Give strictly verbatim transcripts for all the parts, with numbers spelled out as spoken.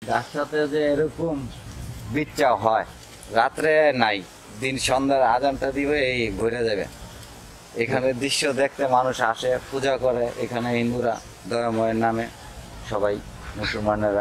গাছটাতে যে এরকম বিচ্ছা হয়, রাত্রে নাই, দিন সন্ধ্যার আজানটা দিবে এই ঘুরে যাবে। এখানে দৃশ্য দেখতে মানুষ আসে, পূজা করে। এখানে হিন্দুরা দয়াময়ের নামে, সবাই মুসলমানেরা।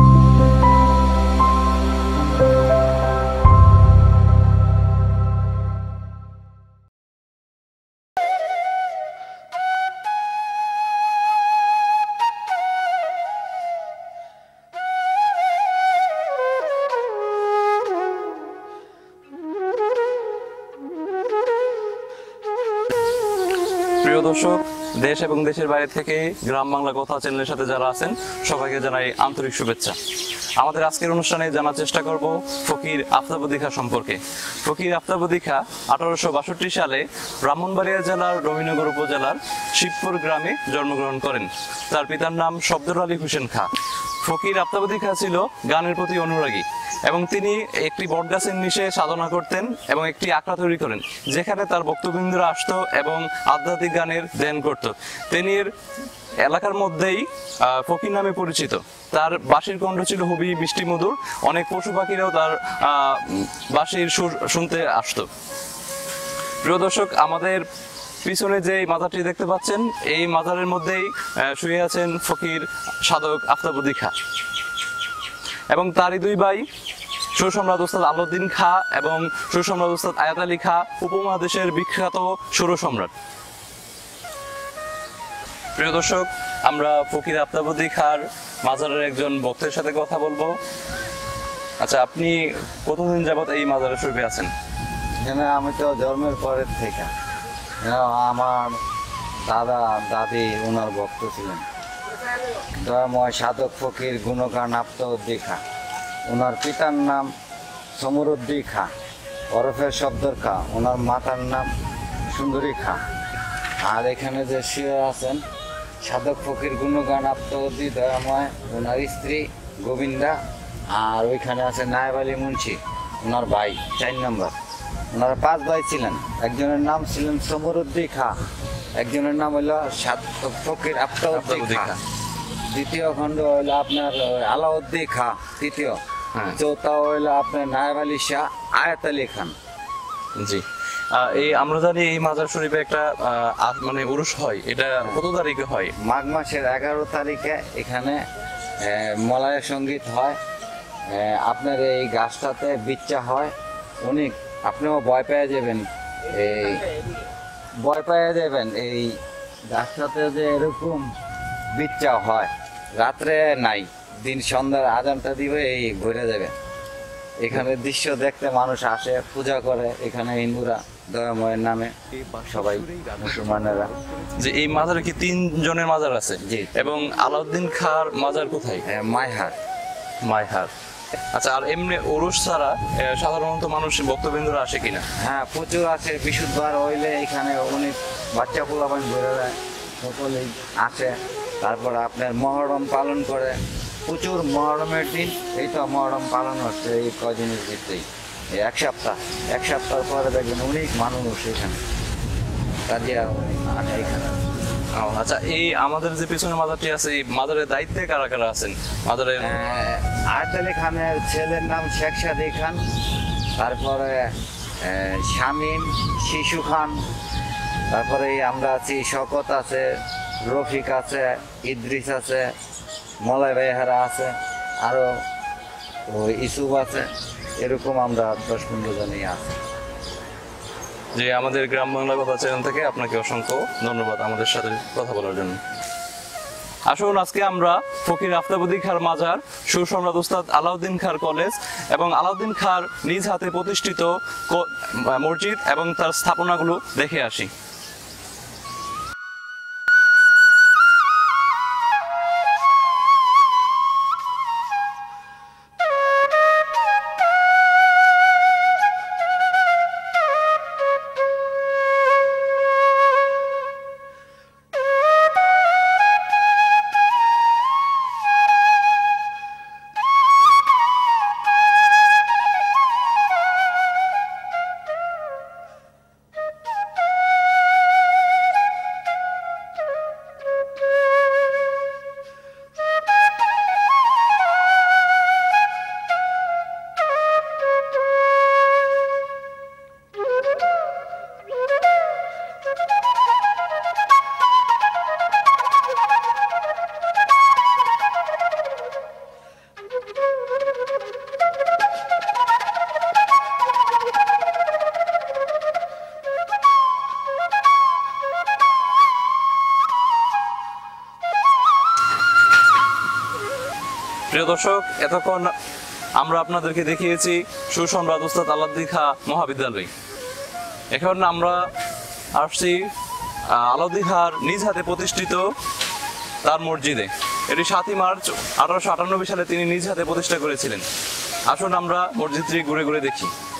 প্রিয় দর্শক, দেশ এবং দেশের বাইরে থেকে গ্রাম বাংলা কথা চ্যানেলের সাথে যারা আছেন সবাইকে জানাই আন্তরিক শুভেচ্ছা। আমাদের আজকের অনুষ্ঠানে জানার চেষ্টা করব ফকির আফতাবুদ্দী খাঁ সম্পর্কে। ফকির আফতাবুদ্দী খাঁ আঠারোশো বাষট্টি সালে ব্রাহ্মণবাড়িয়া জেলার রবিনগর উপজেলার শিবপুর গ্রামে জন্মগ্রহণ করেন। তার পিতার নাম শব্দর আলী হোসেন খাঁ। ফকির আফতাবুদ্দী খাঁ ছিল গানের প্রতি অনুরাগী এবং তিনি একটি বটগাছের নিচে সাধনা করতেন এবং একটি আখড়া তৈরি করেন, যেখানে তার ভক্তবৃন্দরা আসতো এবং আধ্যাত্মিক গানের ধ্যান করত। তিনি এলাকার মধ্যেই ফকির নামে পরিচিত। তার বাঁশির কণ্ঠ ছিল খুবই মিষ্টি মধুর, অনেক পশু পাখিরাও তার বাঁশির সুর শুনতে আসতো। প্রিয় দর্শক, আমাদের পিছনে যে মাজারটি দেখতে পাচ্ছেন, এই মাজারের মধ্যেই শুয়ে আছেন ফকির সাধক আফতাবুদ্দী খাঁ এবং তারই দুই ভাই সুরসম্রাট ওস্তাদ আলাউদ্দিন খাঁ এবং সুরসম্রাট ওস্তাদ আয়াত আলী খাঁ, উপমহাদেশের বিখ্যাত সুরসম্রাট। প্রিয় দর্শক, আমরা ফকির আফতাবুদ্দী খাঁর মাজারের একজন ভক্তের সাথে কথা বলবো। আচ্ছা, আপনি কতদিন যাবত এই মাজারে শরীফে আছেন? এখানে আমি তো জন্মের পরের থেকে, আমার দাদা দাদি ওনার ভক্ত ছিলেন। দয়াময় সাধক ফকির গুণগান আফতাবুদ্দী খাঁ। ওনার পিতার নাম সমরুদ্দী খাঁ ওরফে শব্দর খাঁ। ওনার মাতার নাম সুন্দরী খাঁ। আর এখানে যে শুয়ে আছেন সাধক ফকির গুণগান আফতাবুদ্দী দয়াময়, ওনার স্ত্রী গোবিন্দা। আর ওইখানে আছে নায়েব আলী মুন্সি, ওনার ভাই, চার নম্বর। ওনারা পাঁচ ভাই ছিলেন। একজনের নাম ছিলেন সমরুদ্দী খাঁ, একজনের নাম হইল সাধক ফকির আফতাবুদ্দী খাঁ, দ্বিতীয় খণ্ড হইল আপনার আলাউদ্দী খাঁ, তৃতীয়। চৌথা হইল আপনার নায়েব আলী শাহ আয়াত আলী খান। জি, এই আমরা জানি এই মাজার শরীফে একটা মানে উরুস হয়, এটা কত তারিখে হয়? মাঘ মাসের এগারো তারিখে এখানে মলয় সঙ্গীত হয়। আপনার এই গাছটাতে বিচ্ছা হয় অনেক, আপনিও ভয় পেয়ে যাবেন। এই ভয় পেয়ে যাবেন এই গাছটাতে যে এরকম বিচ্ছা হয়, রাত্রে নাই, দিন সন্ধ্যার আজানটা দিবে এই ঘুরে যাবে। এখানে দৃশ্য দেখতে মানুষ আসে, পূজা করে। এখানে হিন্দুরা দয়াময়ের নামে, সবাই মুসলমানেরা। যে এই মাজারে কি তিন জনের মাজার আছে? জি। এবং আলাউদ্দিন খাঁর মাজার কোথায়? মাইহার। মাইহার। আচ্ছা, আর এমনি ওরস ছাড়া সাধারণত মানুষ ভক্তবৃন্দরা আসে কিনা? হ্যাঁ, প্রচুর আছে। বিশুদ্ধবার হইলে এখানে অনেক বাচ্চা পোলাপান ঘুরে যায়, সকলেই আসে। তারপর আপনার মহরম পালন করে, প্রচুর মহরমের দিন। এই তো মহরম পালন হচ্ছে এই কদিনের ভিতরেই, এই এক সপ্তাহ এক সপ্তাহ পরে দেখবেন অনেক মানুষ এখানে কাজিয়া আসে এখানে। আচ্ছা, এই আমাদের যে পিছনে মাজারটি আছে, এই মাজারের দায়িত্বে কারা কারা আছেন? মাজারের আয়াত আলী খানের ছেলের নাম শেখ সাদি খান, তারপরে শামীম, শিশু খান, তারপরে আমরা আছি শকত আছে, রফিক আছে, ইদ্রিস আছে, মলয় বেহারা আছে, আরো ইসুফ আছে। এরকম আমরা দশ পনেরো জনই আছি। যে আমাদের গ্রাম বাংলা কথা চ্যানেল থেকে আপনাকে অসংখ্য ধন্যবাদ আমাদের সাথে কথা বলার জন্য। আসুন, আজকে আমরা ফকির আফতাবুদ্দী খাঁর মাজার, সুরসম্রাট ওস্তাদ আলাউদ্দিন খাঁর কলেজ এবং আলাউদ্দিন খাঁর নিজ হাতে প্রতিষ্ঠিত মসজিদ এবং তার স্থাপনাগুলো দেখে আসি। প্রিয় দর্শক, এতক্ষণ আমরা আপনাদেরকে দেখিয়েছি সুসম্রাট উস্তাদ আলাউদ্দিন খাঁ মহাবিদ্যালয়। এখন আমরা আসছি আহ, আলাউদ্দিন খাঁর নিজ হাতে প্রতিষ্ঠিত তার মসজিদে। এটি সাতই মার্চ আঠারোশো আটানব্বই সালে তিনি নিজ হাতে প্রতিষ্ঠা করেছিলেন। আসুন আমরা মসজিদটি ঘুরে ঘুরে দেখি।